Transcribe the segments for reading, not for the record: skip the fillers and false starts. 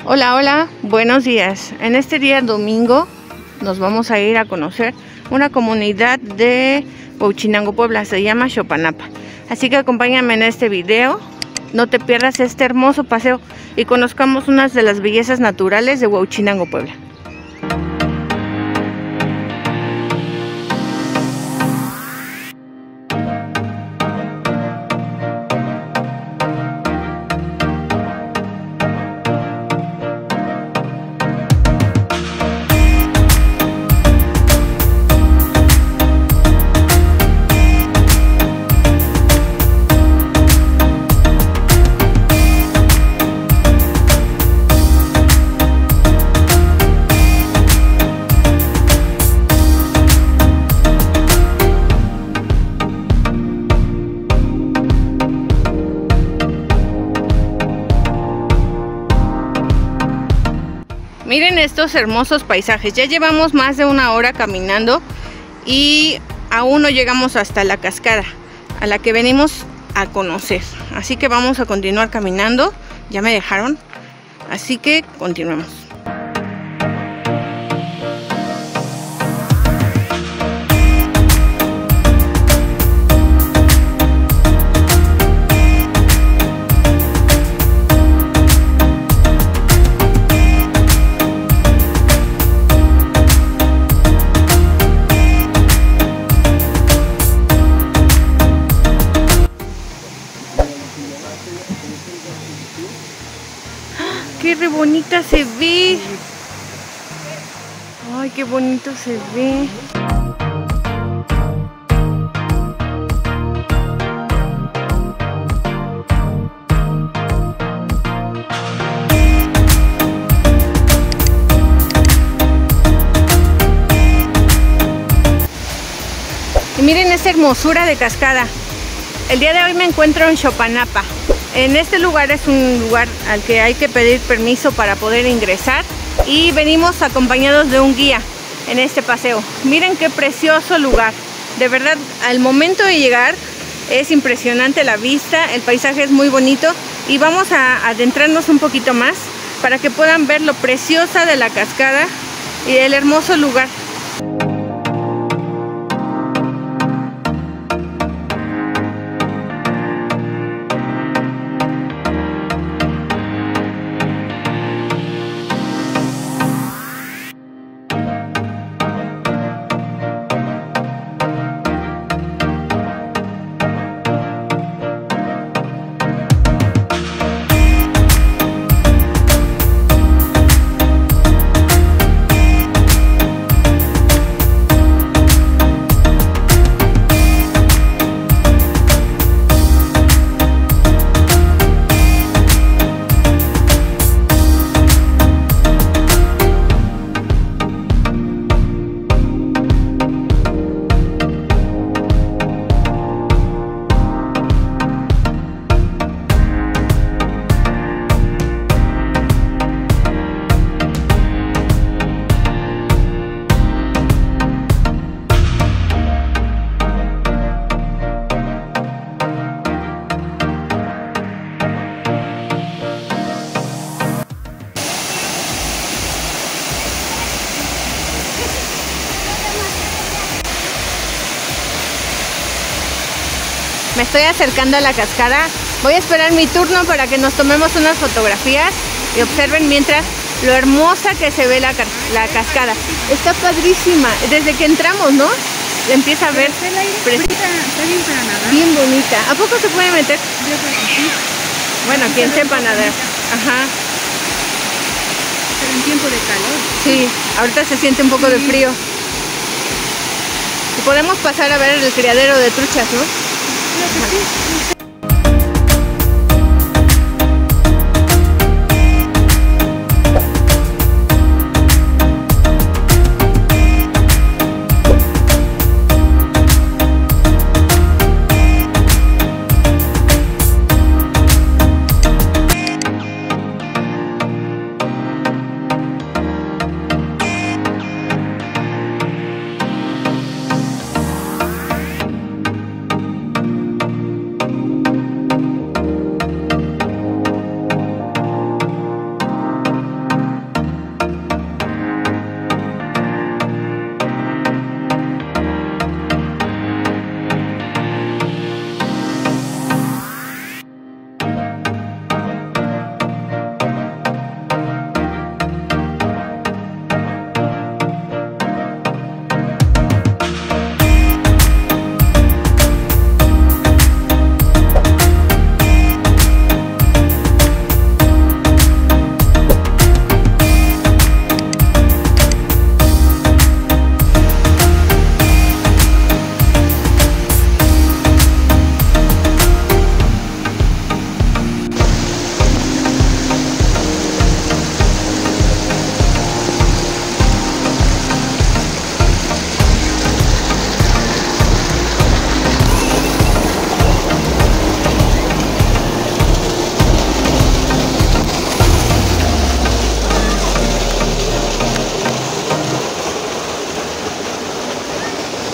Hola, hola, buenos días. En este día domingo nos vamos a ir a conocer una comunidad de Huauchinango, Puebla. Se llama Xopanapa. Así que acompáñame en este video. No te pierdas este hermoso paseo y conozcamos unas de las bellezas naturales de Huauchinango, Puebla. Miren estos hermosos paisajes. Ya llevamos más de una hora caminando y aún no llegamos hasta la cascada a la que venimos a conocer. Así que vamos a continuar caminando. Ya me dejaron, así que continuemos. ¡Qué re bonita se ve! ¡Ay, qué bonito se ve! Y miren esta hermosura de cascada. El día de hoy me encuentro en Xopanapa. En este lugar es un lugar al que hay que pedir permiso para poder ingresar y venimos acompañados de un guía en este paseo. Miren qué precioso lugar. De verdad, al momento de llegar es impresionante la vista, el paisaje es muy bonito y vamos a adentrarnos un poquito más para que puedan ver lo preciosa de la cascada y el hermoso lugar. Me estoy acercando a la cascada. Voy a esperar mi turno para que nos tomemos unas fotografías y observen mientras lo hermosa que se ve la cascada. Está padrísima. Desde que entramos, ¿no? Empieza a ver. Bien bonita. ¿A poco se puede meter? Yo creo que sí. Bueno, quien sepa nadar. Ajá. Pero en tiempo de calor. Sí, ahorita se siente un poco de frío. Y podemos pasar a ver el criadero de truchas, ¿no? Creo que sí.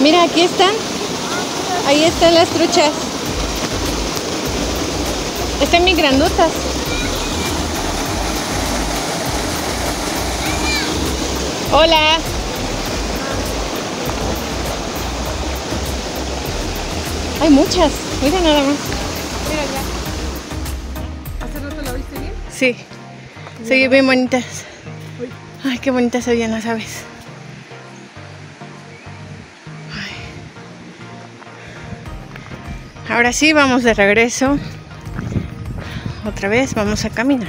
Mira, aquí están. Ahí están las truchas. Están bien grandotas. Hola. Hay muchas. Mira nada más. Mira ya. ¿Hace rato la viste bien? Sí. Se ven bien bonitas. Ay, qué bonitas se veían las aves. Ay. Ahora sí, vamos de regreso. Otra vez vamos a caminar.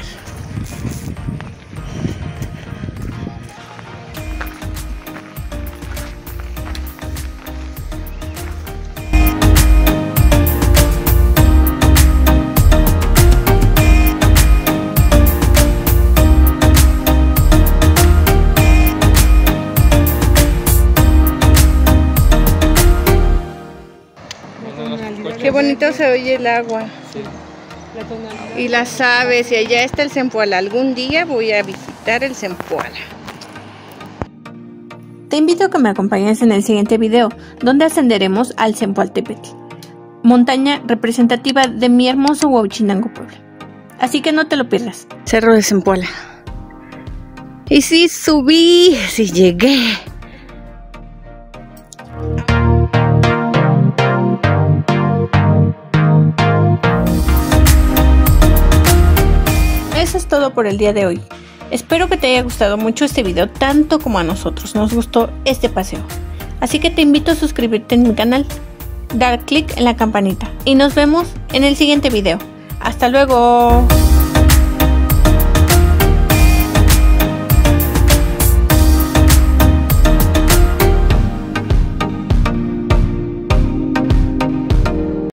Qué bonito se oye el agua. Sí. La tonalidad. Y las aves, y allá está el Zempoala. Algún día voy a visitar el Zempoala. Te invito a que me acompañes en el siguiente video, donde ascenderemos al Zempoaltépetl, montaña representativa de mi hermoso Huauchinango, Puebla. Así que no te lo pierdas. Cerro de Zempoala. Y sí subí, sí llegué. Eso es todo por el día de hoy. Espero que te haya gustado mucho este video tanto como a nosotros nos gustó este paseo. Así que te invito a suscribirte en mi canal, dar clic en la campanita y nos vemos en el siguiente video. ¡Hasta luego!